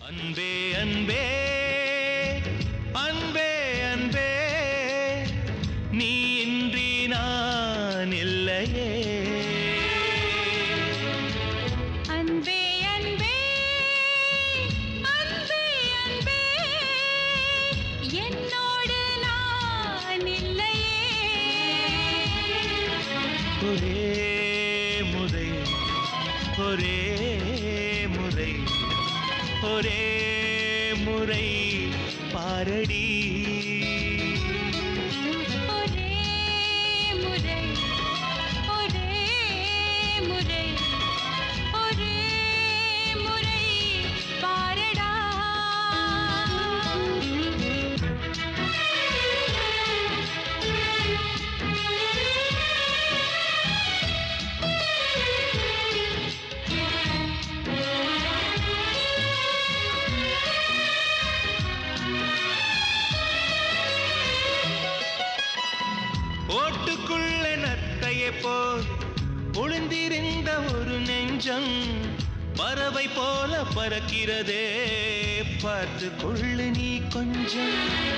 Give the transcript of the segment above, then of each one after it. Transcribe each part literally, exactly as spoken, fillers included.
அன்பே அன்பே அன்பே அன்பே நீ இன்றி நான் இல்லையே அன்பே அன்பே அன்பே அன்பே என்னோடு நான் இல்லையே ஒரே முறை ஒரே முறை ஒரே முறை பாரடி ஒரே முறை ஒரே முறை ஒரே முறை பாரடா ஓட்டுக்குள்ள நத்தையை போல் ஒளிந்திருந்த ஒரு நெஞ்சம் பறவை போல பறக்கிறதே பார்த்து கொள்ளு நீ கொஞ்சம்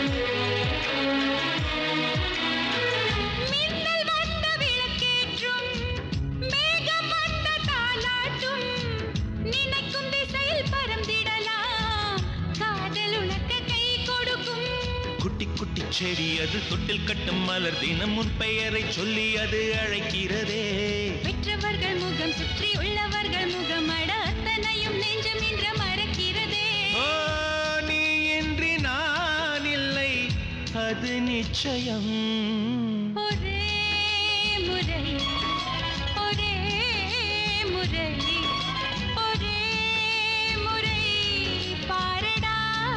மின்னல் வந்த விளக்கேற்றும் மேகம் வந்த தாலாட்டும் நினைக்கும் திசையில் பறந்திடலாம் காதல் உனக்கு கை கொடுக்கும் குட்டி குட்டி செடி அது தொட்டில் கட்டும் மலர் தினம் உன் பெயரை சொல்லி அது அழைக்கிறதே பெற்றவர்கள் முகம் சுற்றி உள்ளவர்கள் முகமட அத்தனையும் நெஞ்சம் என்று மறக்கிறதே ஓ நீ இன்றி நான் இல்லை அது நிச்சயம் ஒரே முறை ஒரே முறை ஒரே முறை பாரடா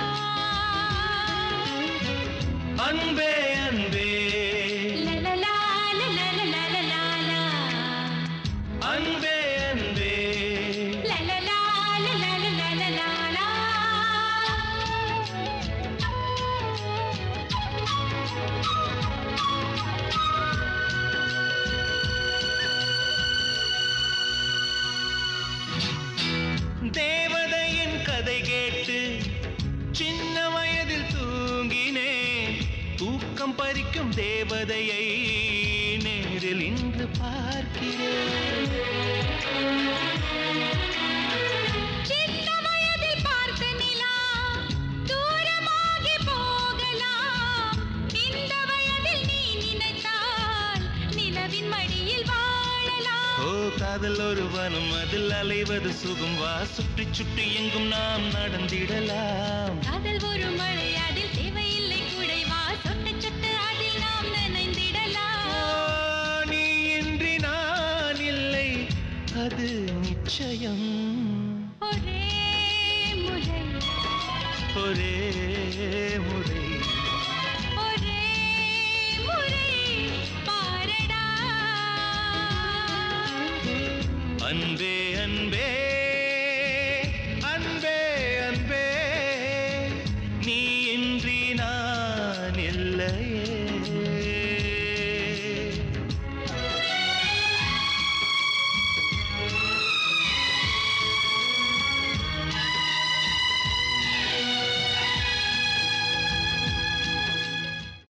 அன்பே அன்பே லலலா லலலா லலலா அன்பே அன்பே லலலா லலலா லலலா தேவதையின் கதை கேட்டு சின்ன வயதில் தூங்கினேன் தூக்கம் பறிக்கும் தேவதையை நேரில் இன்று பார்க்கிறேன் சின்ன வயதில் பார்த்த நிலா தூரமாகி போகலாம் இந்த வயதில் நீ நினைத்தால் நிலவின் மடியில் வாழலாம் ஓ காதல் ஒரு வனம் அதில் அலைவது சுகம் வா சுற்றி சுற்றி எங்கும் நாம் நடந்திடலாம் காதல் ஒரு மழை அதில் தேவையில்லை குடை வா சொட்டு சொட்டு அதில் நாம் நனைந்திடலாம் ஓ, நீ இன்றி நான் இல்லை அது நிச்சயம் ஒரே முறை ஒரே முறை ஒரே முறை பாரடா அன்பே